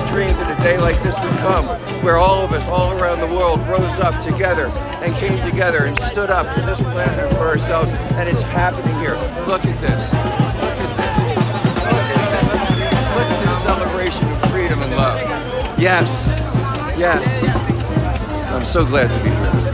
dreamed that a day like this would come, where all of us, all around the world, rose up together and came together and stood up for this planet and for ourselves, and it's happening here. Look at this. Look at this. Look at this. Look at this celebration of freedom and love. Yes. Yes. I'm so glad to be here.